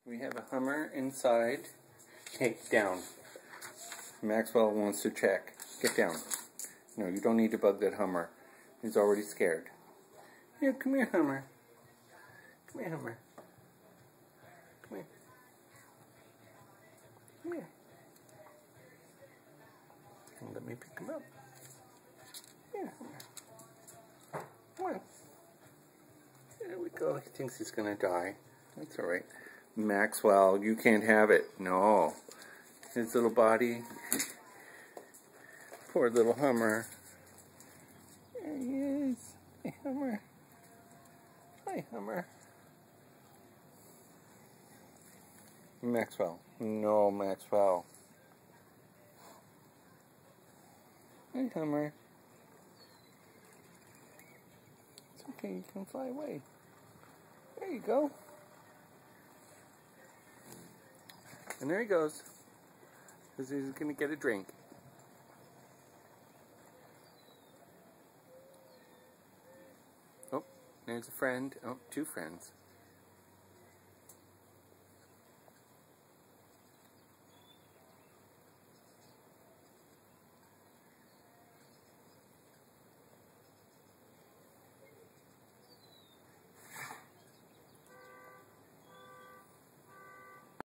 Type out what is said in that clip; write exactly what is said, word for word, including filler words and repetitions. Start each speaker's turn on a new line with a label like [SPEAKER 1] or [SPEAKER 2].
[SPEAKER 1] We have a Hummer inside. Hey, down. Maxwell wants to check. Get down. No, you don't need to bug that Hummer. He's already scared. Yeah, come here, Hummer. Come here, Hummer. Come here. Come here. And let me pick him up. Yeah, Hummer. Come on. There we go. He thinks he's going to die. That's alright. Maxwell, you can't have it. No. His little body. Poor little Hummer. There he is. Hey, Hummer. Hi, Hummer. Maxwell. No, Maxwell. Hi, Hummer. It's okay, you can fly away. There you go. And there he goes. Because he's going to get a drink. Oh, there's a friend. Oh, two friends.